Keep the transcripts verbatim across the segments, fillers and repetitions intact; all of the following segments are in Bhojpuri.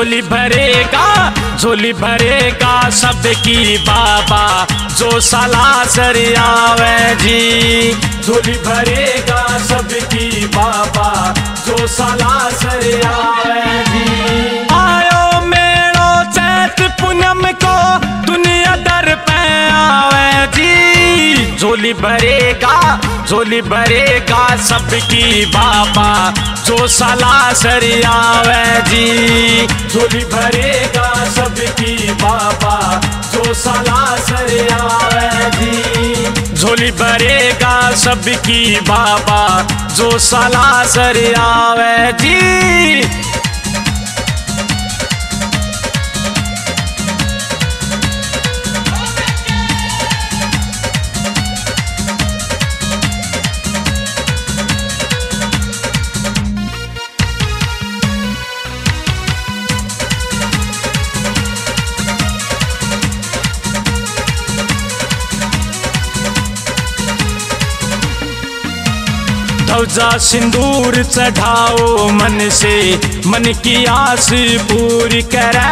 झोली भरेगा झोली भरेगा सबकी बाबा जो सालासर आवे जी। झोली भरेगा सबकी बाबा जो सालासर आवे जी। आयो मेड़ो चैत पूनम को दुनिया दर पे आवे जी। झोली भरेगा झोली भरेगा सबकी बाबा जो सालासर आवे जी। झोली भरेगा सबकी बाबा जो सालासर आवे जी। झोली भरेगा सबकी बाबा जो सालासर आवे जी। ध्वजा सिंदूर चढ़ाओ मन से मन की आस पूरी करे।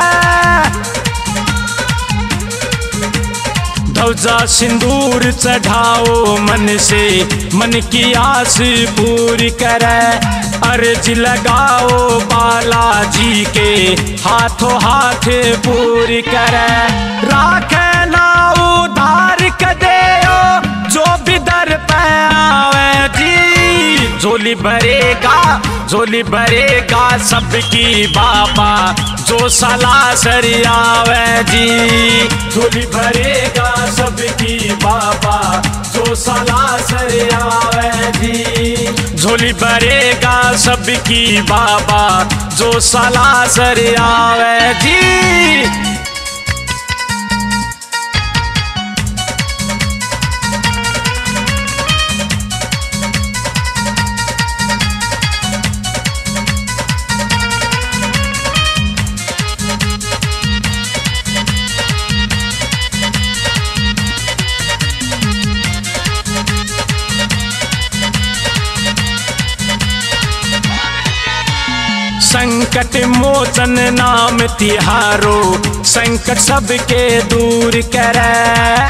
ध्वजा सिंदूर चढ़ाओ मन से मन की आस पूरी करे। अर्ज लगाओ बालाजी के हाथों हाथ पूरी करे। राखे ना उधार कदेओ जो भी दर पे आवे जी। झोली भरेगा झोली भरेगा सबकी बाबा जो सालासर आवे जी। झोली भरेगा सबकी बाबा जो सालासर आवे जी। झोली भरेगा सबकी बाबा जो सालासर आवे जी। संकट मोचन नाम तिहारो संकट सबके दूर करे।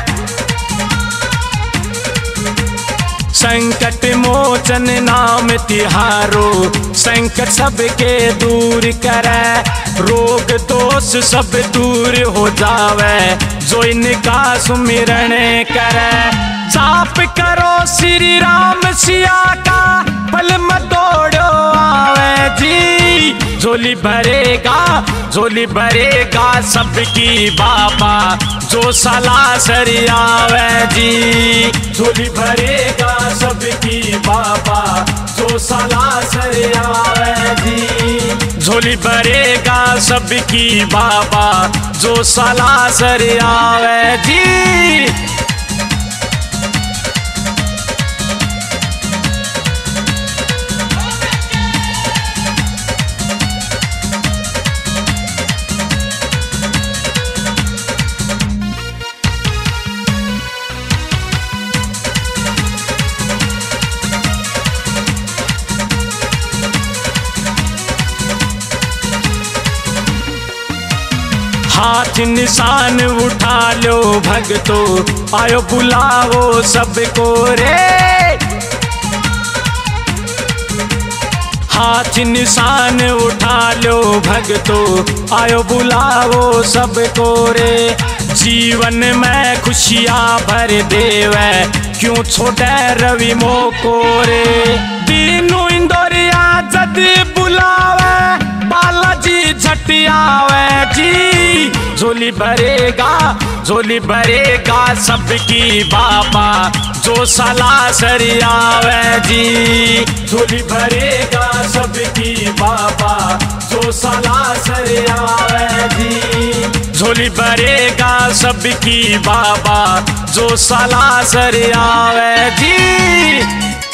संकट मोचन नाम तिहारो संकट सबके दूर करे। रोग दोष सब दूर हो जावे जो इनका सुमिरण करे। जाप करो श्री राम सिया का पल में दौड़ो आवे जी। झोली भरेगा झोली भरेगा सबकी बाबा जो सालासर आवे जी। झोली भरेगा सबकी बाबा जो सालासर आवे जी। झोली भरेगा सबकी बाबा जो सालासर आवे जी। हाथ निशान उठा लो भगतो आयो बुलाओ सबको रे। हाथ निशान उठा लो भगतो आयो बुलाओ सबको रे। जीवन में खुशियाँ भर देवे क्यों छोटे रवि मोको रे। दीनू इंदौरिया जदी बुलावे बालाजी झटियावे जी। झोली भरेगा झोली भरेगा सबकी बाबा जो सालासर आवे जी। झोली भरेगा सबकी बाबा जो सालासर आवे जी। झोली भरेगा सबकी बाबा जो सालासर आवे जी।